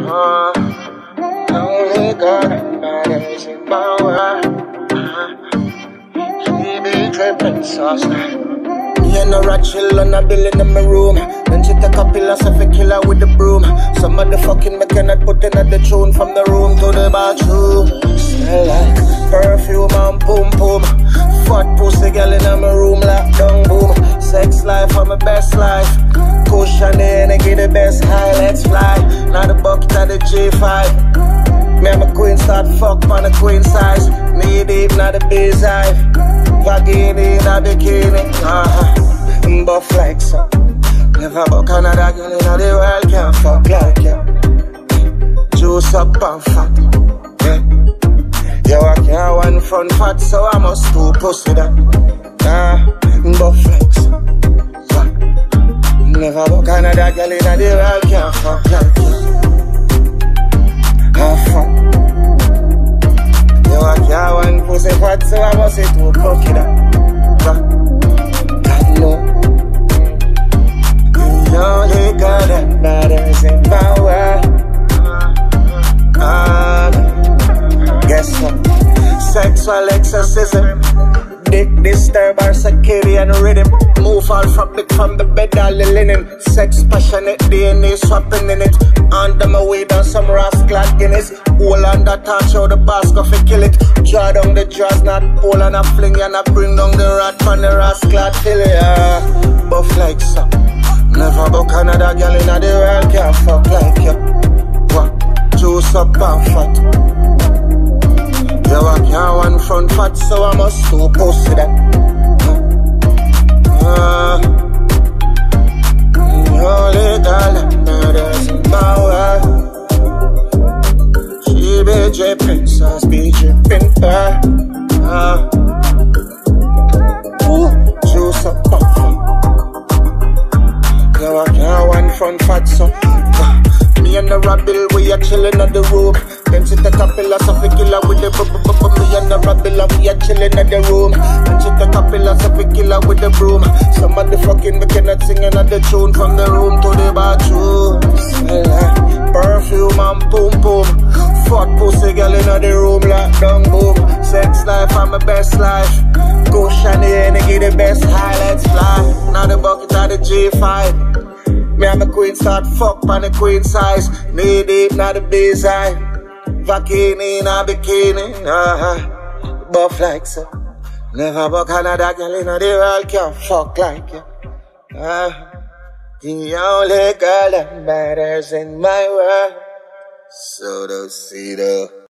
The only girl that matters in my world. She be dripping sauce. Me and her chill on a building in my room. Then she take a philosophy killer with the broom. Some of the fucking me cannot put in at the tune. From the room to the bathroom. Smell like perfume and boom boom. Fat pussy girl in my room, lockdown boom. Sex life for my best life. Cushion in and get the best high, let's fly. Now the bucket at the G5. Me and my queen start fuck on the queen size. Knee deep, not the beehive. Vagina in a bikini, buff like so. Never buck another girl in the world can fuck like you. Juice up and fat, yeah. Yo, I can't one front fat, so I must do pussy that. Buff like so. Never buck another girl in the world can fuck like you. Fat. Yo, I can't one pussy fat, so I must do pussy that. I know. The only girl that matters in my world. Guess what? Sexual exorcism. Dick disturb our circadian rhythm. Move all fabric from the bed, all the linen. Sex passionate, DNA swapping in it. Under my way down some rascal Guinness. Hold on that touch out the basket fi kill it. Draw down the jaws, not pull and a fling. And I bring down the rat from the rascal till it. Buff like so. Never buck another girl in the world can fuck like you. What? Juice up and fat. Yo, I can't one front fat, so I must do pussy that. The only girl that matters in my world. She be dripping, sauce be dripping her. Juice up and fat. Yo, I can't one front fat, so me and the rabble, we are chillin' in the room. Then she take a philosophy killer with the me and the rabble, we are chillin' in the room. Then she take a philosophy killer with the broom. Some of the fucking we cannot sing another tune. From the room to the bathroom. Smell like perfume and boom boom. Fat pussy girl in the room, lockdown boom. Sex life and my best life. Go shiny and get the best high, let's fly. Now the bucket at the G5. Me and my queen start fuck on the queen size. Knee deep, not the beehive. Vagina in a bikini, buff like so. Never buck another girl in the world can fuck like you. The only girl that matters in my world. So do see though.